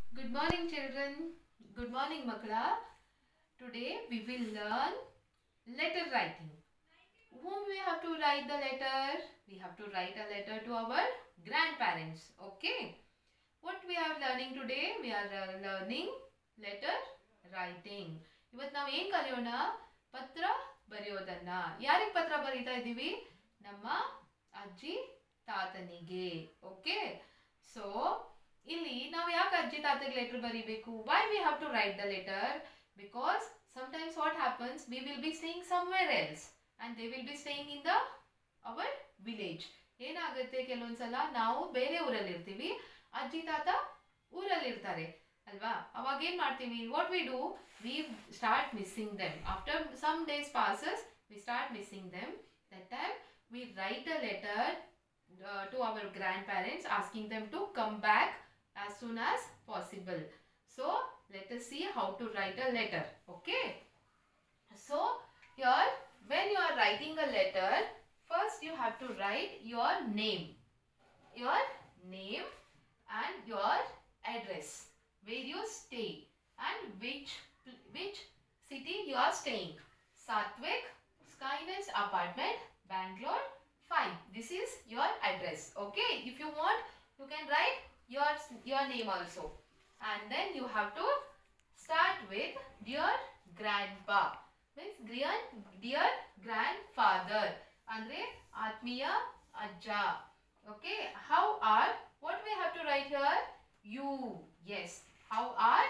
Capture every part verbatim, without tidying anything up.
Good morning, children. Good morning, Makla. Today we will learn letter writing. Whom we have to write the letter? We have to write a letter to our grandparents. Okay. What we are learning today? We are uh, learning letter writing. ಇವತ್ತು ನಾವು ಏನು ಕಲಿಯೋಣ? ಪತ್ರ ಬರೆಯೋದನ್ನ. ಯಾರಿಗೆ ಪತ್ರ ಬರೀತಾ ಇದ್ದೀವಿ? ನಮ್ಮ ಅಜ್ಜಿ ತಾತನಿಗೆ. ಓಕೆ. ಸೊ ಇಲ್ಲಿ ನಾವು ಯಾಕೆ ಅಜ್ಜಿ ತಾತಗೆ ಲೆಟರ್ ಬರೀಬೇಕು? Why we have to write the letter? Because sometimes what happens, we will be staying somewhere else and they will be staying in the our village. ಏನಾಗುತ್ತೆ, ಕೆಲವೊಂದ್ಸಲ ನಾವು ಬೇರೆ ಊರಲ್ಲಿ ಇರ್ತೀವಿ, ಅಜ್ಜಿ ತಾತ ಊರಲ್ಲಿ ಇರ್ತಾರೆ ಅಲ್ವಾ? ಅವಾಗ ಏನ್ ಮಾಡ್ತೀವಿ? What we do, we start missing them. After some days passes we start missing them. That time we write a letter to our grandparents asking them to come back as soon as possible. So let us see how to write a letter. Okay. So here when you are writing a letter, first you have to write your name. Your name and your address. Where you stay and which which city you are staying. Satvik, Skynest Apartment, Bangalore five. This is your address. Okay. If you want, you can write your your name also. And then you have to start with dear grandpa, means dear, dear grandfather, andre atmiya ajja. Okay, how are, what we have to write here? You. Yes, how are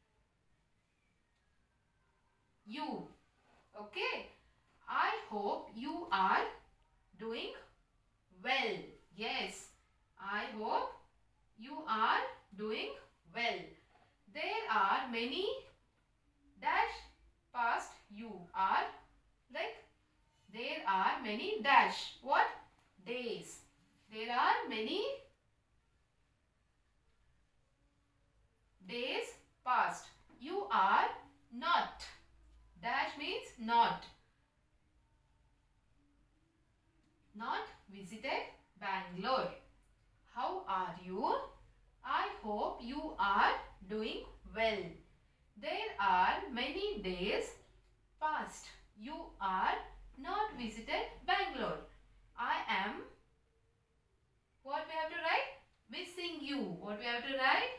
you? Okay, I hope you are doing well. Yes, I hope you are doing well. There are many dash past you are, like there are many dash what days. There are many days past. You are not, dash means not, not visited Bangalore. How are you? I hope you are doing well. There are many days past. You are not visited Bangalore. I am, what we have to write? Missing you. What we have to write?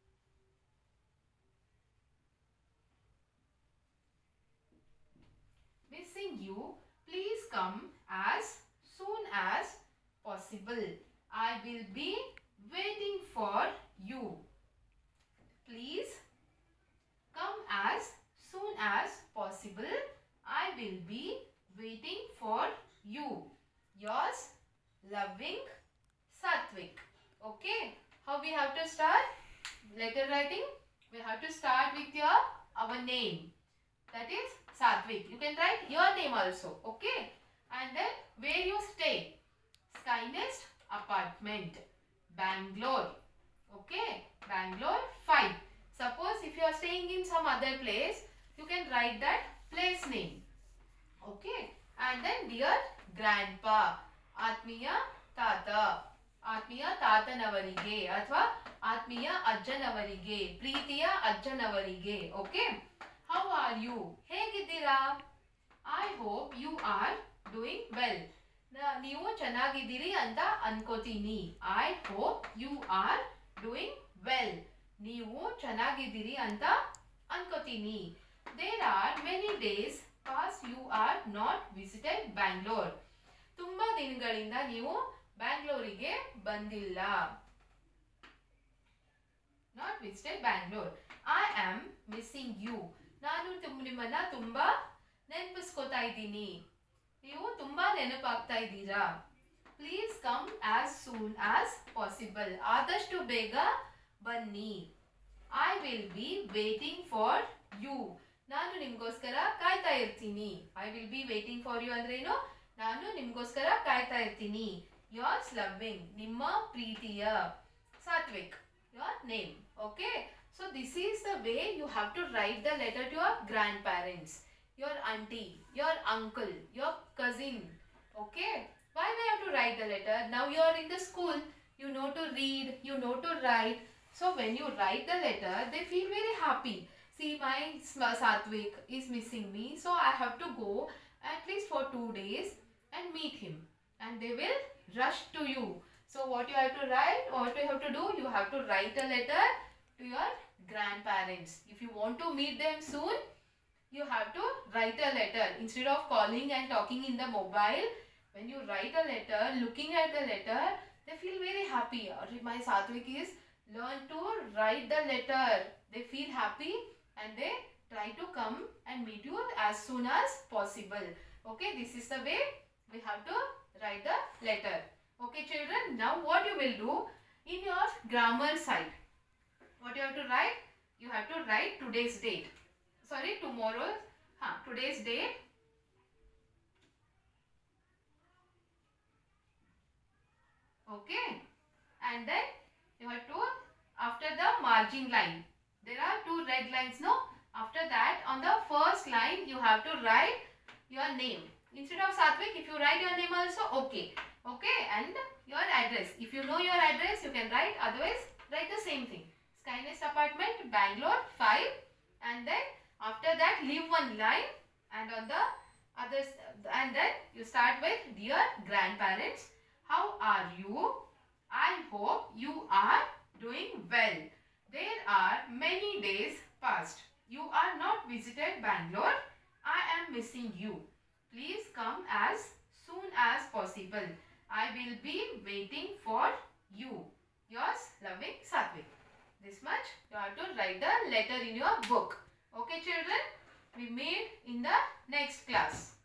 Missing you. Please come as soon as possible. I will be waiting for you. Please come as soon as possible. I will be waiting for you. Yours loving, Satvik. Okay, how we have to start letter writing? We have to start with your our name, that is Satvik. You can write your name also. Okay, and then where you stay. Skynest Apartment, Bangalore. Okay, Bangalore five. Suppose if you are staying in some other place, you can write that place name. Okay, and then dear grandpa, atmiya tata, atmiya tatanavarige athwa atmiya ajjanavarige, ಪ್ರೀತಿಯ ಅಜ್ಜನವರಿಗೆ. Okay, how are you? ಹೇಗಿದ್ದೀರಾ? I hope you are doing well. ನೀವು ಚೆನ್ನಾಗಿದ್ದೀರಿ ಅಂತ ಅನ್ಕೋತೀನಿ. I hope you are doing well. ನೀವು ಚೆನ್ನಾಗಿದ್ದೀರಿ ಅಂತ ಅನ್ಕೋತೀನಿ. There are many days past you are not visited Bangalore. ತುಂಬಾ ದಿನಗಳಿಂದ ನೀವು ಬ್ಯಾಂಗ್ಳೂರಿಗೆ ಬಂದಿಲ್ಲ. Not visited Bangalore. I am missing you. ನಾನು ನಿಮ್ಮನ್ನ ತುಂಬಾ ನೆನಪಿಸ್ಕೋತಾ ಇದ್ದೀನಿ. ನೀವು ತುಂಬಾ ನೆನಪಾಗ್ತಾ ಇದ್ದೀರಾ. Please come as soon as possible. ಆದಷ್ಟು ಬೇಗ ಬನ್ನಿ. I will be waiting for you. ನಾನು ನಿಮಗೋಸ್ಕರ ಕಾಯ್ತಾ ಇರ್ತೀನಿ. I will be waiting for you ಅಂದ್ರೆ ಏನು? ನಾನು ನಿಮಗೋಸ್ಕರ ಕಾಯ್ತಾ ಇರ್ತೀನಿ. Yours loving, ನಿಮ್ಮ ಪ್ರೀತಿಯ, Satvik, your name. Okay, so this is the way you have to write the letter to your grandparents, your auntie, your uncle, your cousin. Okay, why we have to write the letter? Now you are in the school, you know to read, you know to write. So when you write the letter, they feel very happy. See, my Satvik is missing me, so I have to go at least for two days and meet him. And they will rush to you. So what you have to write, what you have to do, you have to write a letter to your grandparents. If you want to meet them soon, you have to write a letter. Instead of calling and talking in the mobile, when you write a letter, looking at the letter, they feel very happy. My Satvik is learn to write the letter. They feel happy and they try to come and meet you as soon as possible. Okay, this is the way we have to write the letter. Okay children, now what you will do in your grammar side, what you have to write? You have to write today's date. Sorry, tomorrow, huh, today's date. Okay, and then you have to, after the margin line, there are two red lines, no? After that, on the first line, you have to write your name. Instead of Satvik, if you write your name also, okay. Okay, and your address. If you know your address, you can write. Otherwise, write the same thing. Skynest Apartment, Bangalore, five. And then, after that, leave one line. And on the others, and then you start with, dear grandparents, how are you? I hope you are doing well. There are many days past. You are not visited Bangalore. I am missing you. Please come as soon as possible. I will be waiting for you. Yours loving Satvik. This much you have to write the letter in your book. Okay children, we meet in the next class.